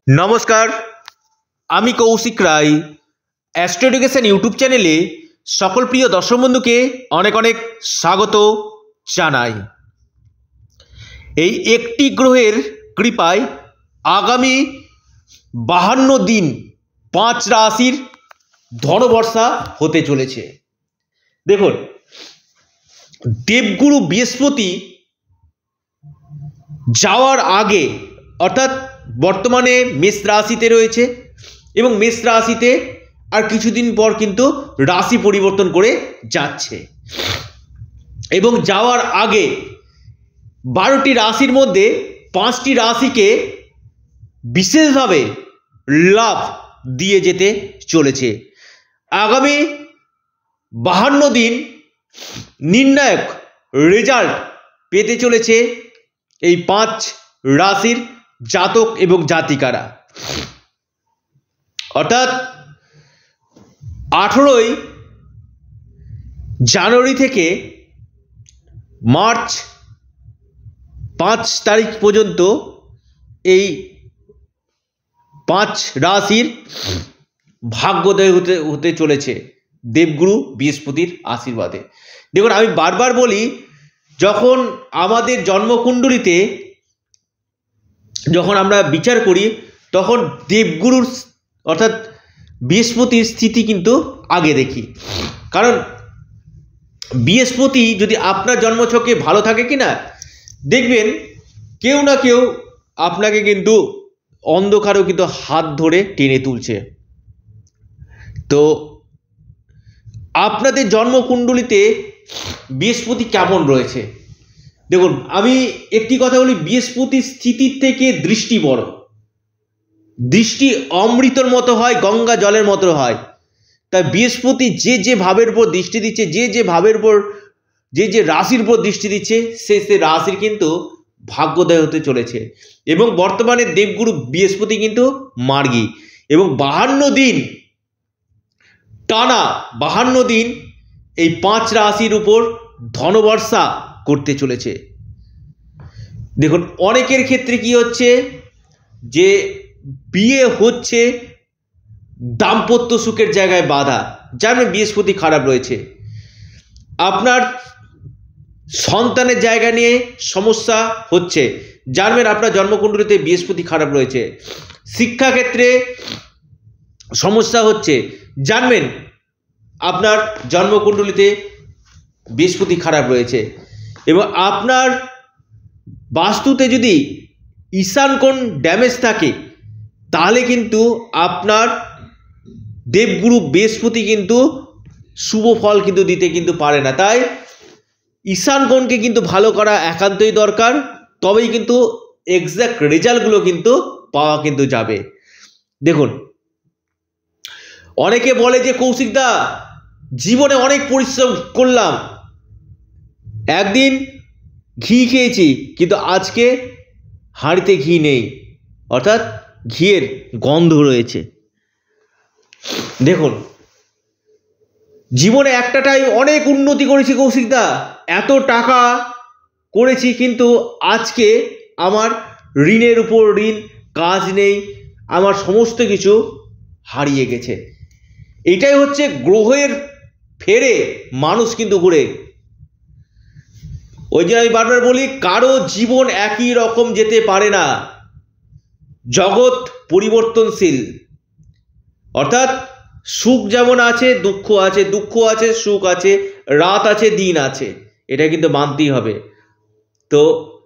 नमस्कार आमी Kaushik Roy astro education YouTube चैनेले सकल प्रिय दर्शक बंधु के अनेक अनेक स्वागत जानाई। এই একটি গ্রহের কৃপায় আগামী 52 দিন 5 রাশির ধনবর্ষা হতে চলেছে। দেখুন, দেবগুরু বৃহস্পতি যাওয়ার আগে অর্থাৎ বর্তমানে মেষ রাশিতে রয়েছে এবং মেষ রাশিতে আর কিছুদিন পর কিন্তু রাশি পরিবর্তন করে যাচ্ছে এবং যাওয়ার আগে 12টি রাশির মধ্যে 5টি রাশিকে বিশেষভাবে লাভ দিয়ে যেতে চলেছে। আগামী 52 দিন নির্ণায়ক রেজাল্ট পেতে চলেছে এই 5 রাশির জাতক এবং জাতিকারা। অর্থাৎ 18 জানুয়ারি থেকে মার্চ 5 তারিখ পর্যন্ত এই 5 রাশির ভাগ্যোদয় হতে চলেছে দেবগুরু বৃহস্পতির আশীর্বাদে। দেখুন, আমি বারবার বলি, যখন আমাদের জন্মকুণ্ডলিতে যখন আমরা বিচার করি তখন দেবগুরুর অর্থাৎ বৃহস্পতির স্থিতি কিন্তু আগে দেখি। কারণ বৃহস্পতি যদি আপনার জন্মছকে ভালো থাকে কিনা, দেখবেন কেউ না কেউ আপনাকে কিন্তু অন্ধকারেও কিন্তু হাত ধরে টেনে তুলছে। তো আপনাদের জন্মকুণ্ডলিতে বৃহস্পতি কেমন রয়েছে দেখুন। আমি একটি কথা বলি, বৃহস্পতির স্থিতির থেকে দৃষ্টি বড়। দৃষ্টি অমৃতর মতো হয়, গঙ্গা জলের মতো হয়। তাই বৃহস্পতি যে ভাবের উপর দৃষ্টি দিচ্ছে, যে ভাবের উপর যে রাশির উপর দৃষ্টি দিচ্ছে, সে রাশির কিন্তু ভাগ্যোদয় হতে চলেছে। এবং বর্তমানে দেবগুরু বৃহস্পতি কিন্তু মার্গী এবং 52 দিন টানা 52 দিন এই 5 রাশির উপর ধনবর্ষা করতে চলেছে। দেখুন, অনেকের ক্ষেত্রে কি হচ্ছে যে বিয়ে হচ্ছে, দাম্পত্য সুখের জায়গায় বাধা, যার বৃহস্পতি খারাপ রয়েছে। আপনার সন্তানের জায়গা নিয়ে সমস্যা হচ্ছে, যার আপনার জন্মকুণ্ডলিতে বৃহস্পতি খারাপ রয়েছে। শিক্ষাক্ষেত্রে সমস্যা হচ্ছে, জানবেন আপনার জন্মকুণ্ডলিতে বৃহস্পতি খারাপ রয়েছে। এবং আপনার বাস্তুতে যদি ঈশান কোণ ড্যামেজ থাকে তাহলে কিন্তু আপনার দেবগুরু বৃহস্পতি কিন্তু শুভ ফল কিন্তু দিতে কিন্তু পারে না। তাই ঈশান কোণকে কিন্তু ভালো করা একান্তই দরকার, তবেই কিন্তু এক্সাক্ট রেজাল্টগুলো কিন্তু পাওয়া কিন্তু যাবে। দেখুন, অনেকে বলে যে কৌশিকদা, জীবনে অনেক পরিশ্রম করলাম, একদিন ঘি খেয়েছি কিন্তু আজকে হাঁড়িতে ঘি নেই, অর্থাৎ ঘিয়ের গন্ধ রয়েছে। দেখুন, জীবনে একটা টাইম অনেক উন্নতি করেছি কৌশিকদা, এত টাকা করেছি, কিন্তু আজকে আমার ঋণের উপর ঋণ, কাজ নেই, আমার সমস্ত কিছু হারিয়ে গেছে। এটাই হচ্ছে গ্রহের ফেরে মানুষ কিন্তু ঘুরে। ওই যে আমি বারবার বলি, কারো জীবন একই রকম যেতে পারে না, জগৎ পরিবর্তনশীল। অর্থাৎ সুখ যেমন আছে দুঃখ আছে, দুঃখ আছে সুখ আছে, রাত আছে দিন আছে, এটা কিন্তু মানতেই হবে। তো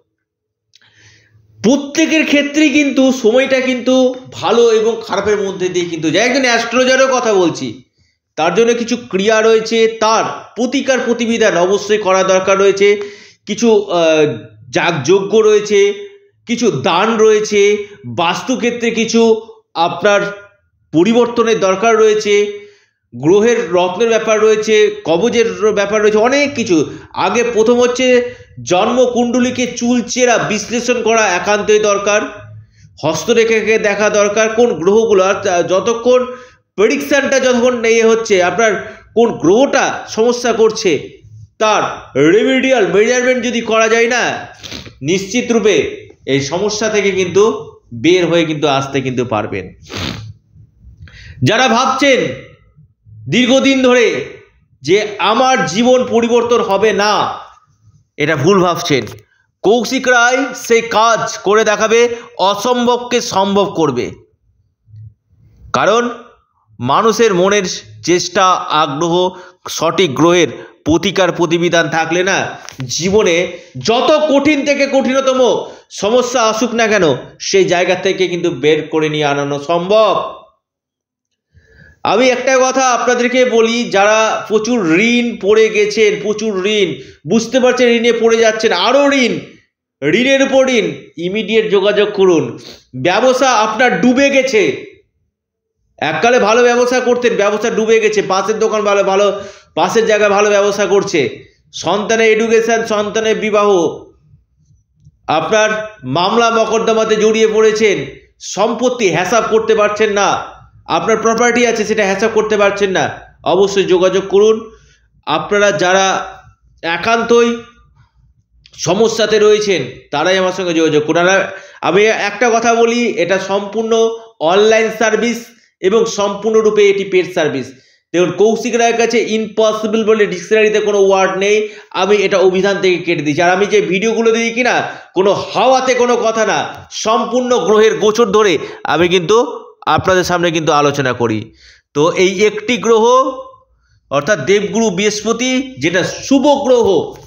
প্রত্যেকের ক্ষেত্রেই কিন্তু সময়টা কিন্তু ভালো এবং খারাপের মধ্যে দিয়ে কিন্তু যায়। একজন অ্যাস্ট্রোলজারও কথা বলছি, তার জন্য কিছু ক্রিয়া রয়েছে, তার প্রতিকার প্রতিবিধান অবশ্যই করা দরকার রয়েছে, কিছু যাগযজ্ঞ রয়েছে, কিছু দান রয়েছে, বাস্তুক্ষেত্রে কিছু আপনার পরিবর্তনের দরকার রয়েছে, গ্রহের রত্নের ব্যাপার রয়েছে, কবজের ব্যাপার রয়েছে, অনেক কিছু। আগে প্রথম হচ্ছে জন্মকুণ্ডলীকে চুলচেরা বিশ্লেষণ করা একান্তই দরকার, হস্তরেখাকে দেখা দরকার, কোন গ্রহগুলো যতক্ষণ প্রেডিকশানটা যতক্ষণ হচ্ছে, আপনার কোন গ্রহটা সমস্যা করছে, তার রেমিডিয়াল মেজারমেন্ট যদি করা যায় না, নিশ্চিত রূপে এই সমস্যা থেকে কিন্তু বের হয়ে কিন্তু আসতে কিন্তু পারবেন। যারা ভাবছেন দীর্ঘদিন ধরে যে আমার জীবন পরিবর্তন হবে না, এটা ভুল ভাবছেন। কৌশিক রায় সেই কাজ করে দেখাবে, অসম্ভবকে সম্ভব করবে। কারণ মানুষের মনের চেষ্টা, আগ্রহ, সঠিক গ্রহের প্রতিকার প্রতিবিধান থাকলে না, জীবনে যত কঠিন থেকে কঠিনতম সমস্যা আসুক না কেন, সেই জায়গা থেকে কিন্তু বের করে নিয়ে আনানো সম্ভব। আমি একটা কথা আপনাদেরকে বলি, যারা প্রচুর ঋণ পড়ে গেছেন, প্রচুর ঋণ, বুঝতে পারছেন ঋণে পড়ে যাচ্ছেন, আরও ঋণের উপর ঋণ, ইমিডিয়েট যোগাযোগ করুন। ব্যবসা আপনার ডুবে গেছে, এককালে ভালো ব্যবসা করতেন, ব্যবসা ডুবে গেছে, পাশের দোকান ভালো পাশের জায়গায় ভালো ব্যবসা করছে, সন্তানের এডুকেশন, সন্তানের বিবাহ, আপনার মামলা মকদ্দমাতে জড়িয়ে পড়েছেন, সম্পত্তি হিসাব করতে পারছেন না, আপনার প্রপার্টি আছে সেটা হিসাব করতে পারছেন না, অবশ্যই যোগাযোগ করুন। আপনারা যারা একান্তই সমস্যাতে রয়েছেন তারাই আমার সঙ্গে যোগাযোগ করুন। আমি একটা কথা বলি, এটা সম্পূর্ণ অনলাইন সার্ভিস এবং সম্পূর্ণরূপে এটি পেড সার্ভিস। দেখুন, কৌশিক রায়ের কাছে ইম্পসিবল বলে ডিকশনারিতে কোনো ওয়ার্ড নেই, আমি এটা অভিধান থেকে কেটে দিচ্ছি। আর আমি যে ভিডিওগুলো দিই কিনা, কোনো হাওয়াতে কোনো কথা না, সম্পূর্ণ গ্রহের গোচর ধরে আমি কিন্তু আপনাদের সামনে কিন্তু আলোচনা করি। তো এই একটি গ্রহ অর্থাৎ দেবগুরু বৃহস্পতি, যেটা শুভ গ্রহ,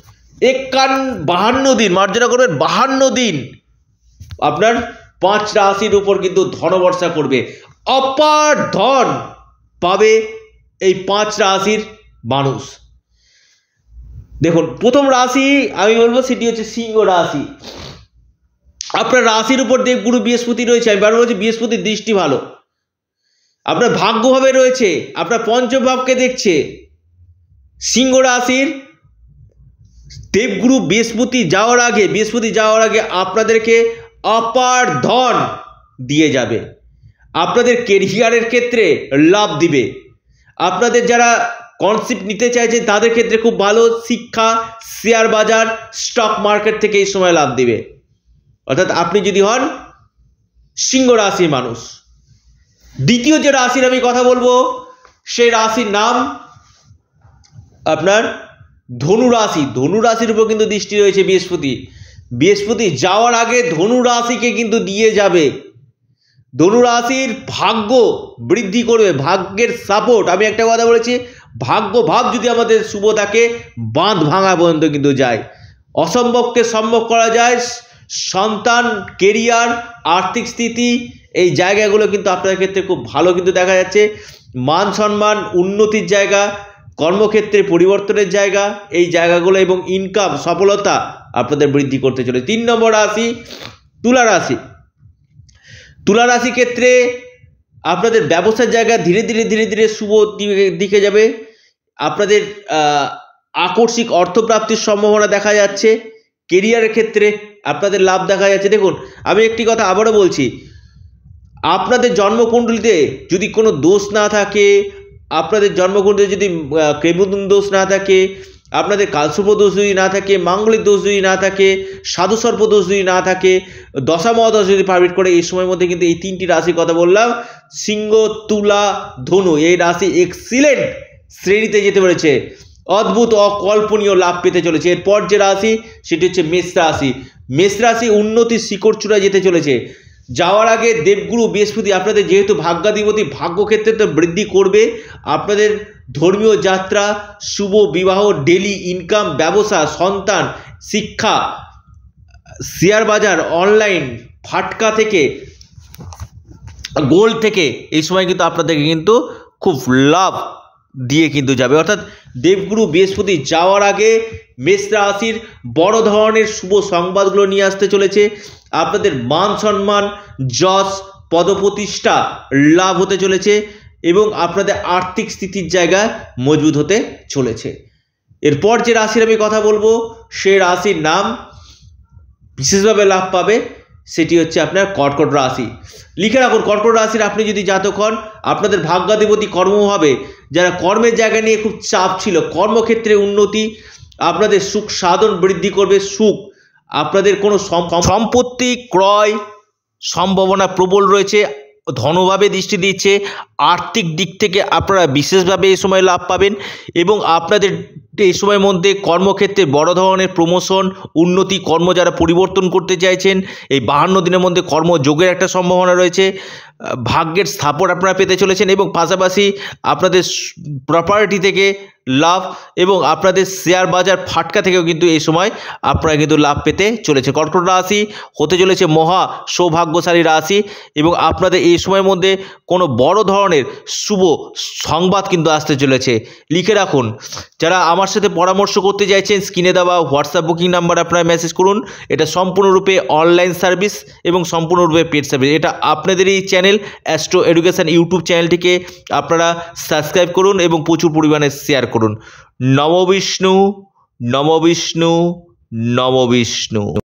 52 দিন, মার্জনা করবেন 52 দিন আপনার 5 রাশির উপর কিন্তু ধনবর্ষা করবে, অপার ধন পাবে এই 5 রাশির মানুষ। দেখুন, প্রথম রাশি আমি বলবো সেটি হচ্ছে সিংহ রাশি। আপনার রাশির উপর দেবগুরু বৃহস্পতি রয়েছে, আমি বারবার বলছি বৃহস্পতির দৃষ্টি ভালো, আপনার ভাগ্যভাবে রয়েছে, আপনার পঞ্চম ভাবকে দেখছে। সিংহ রাশির দেবগুরু বৃহস্পতি যাওয়ার আগে আপনাদেরকে অপার ধন দিয়ে যাবে, আপনাদের কেরিয়ারের ক্ষেত্রে লাভ দিবে, আপনাদের যারা কনসেপ্ট নিতে চাইছেন তাদের ক্ষেত্রে খুব ভালো, শিক্ষা, শেয়ার বাজার, স্টক মার্কেট থেকে এই সময় লাভ দিবে। অর্থাৎ আপনি যদি হন সিংহ রাশির মানুষ। দ্বিতীয় যে রাশির আমি কথা বলবো, সেই রাশির নাম আপনার ধনু রাশি। ধনু রাশির উপর কিন্তু দৃষ্টি রয়েছে বৃহস্পতি যাওয়ার আগে ধনু রাশিকে কিন্তু দিয়ে যাবে। ধনু রাশির ভাগ্য বৃদ্ধি করবে, ভাগ্যের সাপোর্ট। আমি একটা কথা বলেছি, ভাগ্য ভাব যদি আমাদের শুভ থাকে, বাঁধ ভাঙা পর্যন্ত কিন্তু যায়, অসম্ভবকে সম্ভব করা যায়। সন্তান, কেরিয়ার, আর্থিক স্থিতি, এই জায়গাগুলো কিন্তু আপনাদের ক্ষেত্রে খুব ভালো কিন্তু দেখা যাচ্ছে। মান সম্মান, উন্নতির জায়গা, কর্মক্ষেত্রে পরিবর্তনের জায়গা, এই জায়গাগুলো এবং ইনকাম, সফলতা আপনাদের বৃদ্ধি করতে চলে। 3 নম্বর রাশি তুলা রাশি। তুলা রাশি ক্ষেত্রে আপনাদের ব্যবসার জায়গা ধীরে ধীরে শুভ দিকে যাবে, আপনাদের আকস্মিক অর্থপ্রাপ্তির সম্ভাবনা দেখা যাচ্ছে, কেরিয়ারের ক্ষেত্রে আপনাদের লাভ দেখা যাচ্ছে। দেখুন, আমি একটি কথা আবারও বলছি, আপনাদের জন্মকুণ্ডলিতে যদি কোনো দোষ না থাকে, আপনাদের জন্মকুণ্ডলিতে যদি কেবুদুন দোষ না থাকে, আপনাদের কালসর্প দোষ যদি না থাকে, মাঙ্গলিক দোষ যদি না থাকে, সাধুসর্প দোষ যদি না থাকে, দশামহাদশ যদি পারমিট করে, এই সময়ের মধ্যে কিন্তু এই 3টি রাশির কথা বললাম, সিংহ, তুলা, ধনু, এই রাশি এক্সিলেন্ট শ্রেণীতে যেতে পেরেছে, অদ্ভুত অকল্পনীয় লাভ পেতে চলেছে। এরপর যে রাশি সেটি হচ্ছে মেষ রাশি। মেষ রাশি উন্নতির শিকড় চূড়ায় যেতে চলেছে। যাওয়ার আগে দেবগুরু বৃহস্পতি আপনাদের যেহেতু ভাগ্যাধিপতি, ভাগ্যক্ষেত্রে তো বৃদ্ধি করবে, আপনাদের ধর্মীয় যাত্রা, শুভ বিবাহ, ডেলি ইনকাম, ব্যবসা, সন্তান, শিক্ষা, শেয়ার বাজার, অনলাইন, ফাটকা থেকে, গোল্ড থেকে এই সময় কিন্তু আপনাদেরকে কিন্তু খুব লাভ দিয়ে কিন্তু যাবে। অর্থাৎ দেবগুরু বৃহস্পতি যাওয়ার আগে মেষ রাশির বড় ধরনের শুভ সংবাদগুলো নিয়ে আসতে চলেছে। আপনাদের মান সম্মান, যশ, পদপ্রতিষ্ঠা লাভ হতে চলেছে এবং আপনাদের আর্থিক স্থিতির জায়গা মজবুত হতে চলেছে। এরপর যে রাশির আমি কথা বলবো, সেই রাশির নাম বিশেষভাবে লাভ পাবে, সেটি হচ্ছে আপনার কর্কট রাশি। লিখে রাখুন, কর্কট রাশির আপনি যদি জাতক হন, আপনাদের ভাগ্যাধিপতি কর্মভাবে, যারা কর্মের জায়গা নিয়ে খুব চাপ ছিল, কর্মক্ষেত্রে উন্নতি, আপনাদের সুখ সাধন বৃদ্ধি করবে, সুখ, আপনাদের কোনো সম্পত্তি ক্রয় সম্ভাবনা প্রবল রয়েছে, ধনভাবে দৃষ্টি দিচ্ছে। আর্থিক দিক থেকে আপনারা বিশেষভাবে এই সময় লাভ পাবেন এবং আপনাদের এই সময়ের মধ্যে কর্মক্ষেত্রে বড় ধরনের প্রমোশন, উন্নতি, কর্ম যারা পরিবর্তন করতে চাইছেন, এই 52 দিনের মধ্যে কর্মযোগের একটা সম্ভাবনা রয়েছে। ভাগ্যের সাপোর্ট আপনারা পেতে চলেছেন এবং পাশাপাশি আপনাদের প্রপার্টি থেকে লাভ এবং আপনাদের শেয়ার বাজার ফাটকা থেকেও কিন্তু এই সময় আপনারা কিন্তু লাভ পেতে চলেছে। কর্কট রাশি হতে চলেছে মহা সৌভাগ্যশালী রাশি এবং আপনাদের এই সময়ের মধ্যে কোনো বড় ধরনের শুভ সংবাদ কিন্তু আসতে চলেছে। লিখে রাখুন, যারা আমার সাথে পরামর্শ করতে চাইছেন স্ক্রিনে দেওয়া হোয়াটসঅ্যাপ বুকিং নাম্বার আপনারা মেসেজ করুন। এটা সম্পূর্ণরূপে অনলাইন সার্ভিস এবং সম্পূর্ণরূপে পেড সার্ভিস। এটা আপনাদের এই চ্যানেল অ্যাস্ট্রো এডুকেশন ইউটিউব চ্যানেলটিকে আপনারা সাবস্ক্রাইব করুন এবং প্রচুর পরিমাণে শেয়ার করুন। নমো বিষ্ণু, নমো বিষ্ণু, নমো বিষ্ণু।